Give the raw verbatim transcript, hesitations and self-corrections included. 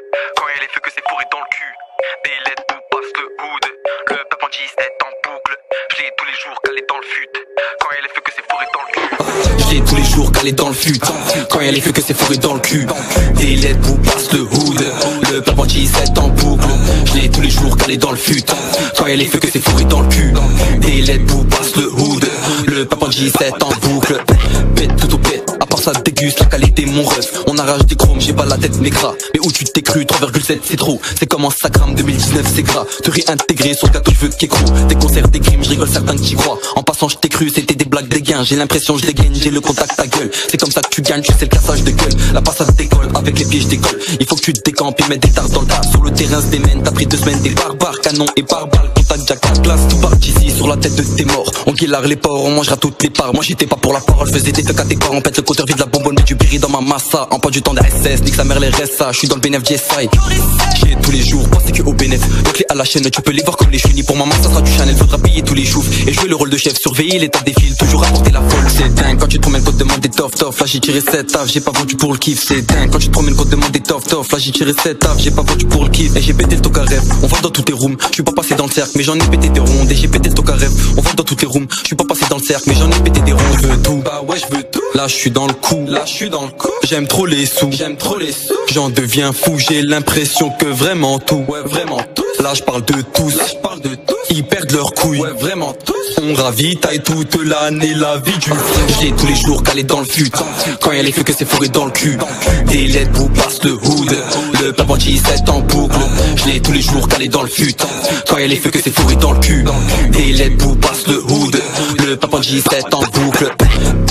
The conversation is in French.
Quand il est feu que c'est fourré dans le cul. Des lettres où passe le hood. Le peuple en dix-sept en boucle. Je l'ai tous les jours calé dans le fut. Quand il est feu que c'est fourré dans le cul. Je l'ai tous les jours calé dans le fut. Quand il est feu que c'est fourré dans le cul. Des lettres où passe le hood. Le peuple en dix-sept en boucle. Je l'ai tous les jours calé dans le fut. Quand il est feu que c'est fourré dans le cul. Des lettres où passe le hood. Le peuple en dix-sept en boucle. Pète tout au pète. À part ça déguste la qualité mon ref. On arrache des chromes, j'ai pas la tête mais gras. Mais où tu t'es cru, trois virgule sept c'est trop. C'est comme un sagram deux mille dix-neuf c'est gras. Te réintégrer sur le gâteau je veux qu'écrou. Des concerts, des crimes, je rigole certains qui croient. En passant je t'ai cru, c'était des blagues, des gains. J'ai l'impression je dégaine, j'ai le contact ta gueule. C'est comme ça que tu gagnes, tu sais le cassage de gueule. La passade décolle, avec les pieds je décolle. Il faut que tu te décampes et mettre des tartes dans le tas. Sur le terrain se démène, t'as pris deux semaines des barbares. Canon et barbares, contact jack à glace. Tout part ici sur la tête de tes morts. On guillard les porcs, on mangera toutes les parts. Moi j'étais pas pour la parole, je faisais des fuck à tes parents. On pète le compteur vide la bonbonne, mais du biri dans ma massa. En pas du temps des S S, nique sa mère les restes ça. Je suis dans le bénéf G S I. J'ai tous les jours, pensez que au bénéf. Donc les à la chaîne, tu peux les voir comme les chunis. Pour maman ça sera du Chanel, faudra payer tous les choufs. Et jouer le rôle de chef, surveiller l'état des fils. Toujours apporter la folle, c'est dingue. Quand tu te promènes, qu'on te demande des tof tof. Là j'ai tiré sept taf, j'ai pas vendu pour le kiff, c'est dingue. Quand tu te promènes, qu'on te demande des tof tof. Là j'ai tiré sept taf, j'ai pas vendu pour le kiff. Et j'ai pété le toc à rêve, on va dans tous tes rooms. Je suis pas passé dans le cercle, mais j'en ai pété des rondes. Et j'ai pété le toc à rêve, on va dans toutes les rooms. Je suis pas passé dans le cercle, mais j'en ai pété des rondes. Je veux tout, bah ouais je veux tout. Là je suis dans le coup, là je suis dans le coup. J'aime trop les sous, j'aime trop les sous. J'en deviens fou, j'ai l'impression que vraiment tout, ouais vraiment tout. Là je parle de tous, là je parle de tous. Ils perdent leurs couilles, ouais vraiment tous. On ravitaille toute l'année la vie du fou. J'ai tous les jours calé dans le fut. Quand y'a les feux que c'est fourré dans le cul. Des lettres où passe le hood. Le peuple en dix-sept en boucle. Je l'ai tous les jours calé dans le fut. Quand y'a les feux que c'est fourré dans le cul. Des lettres où passe le hood. Le peuple en dix-sept en boucle.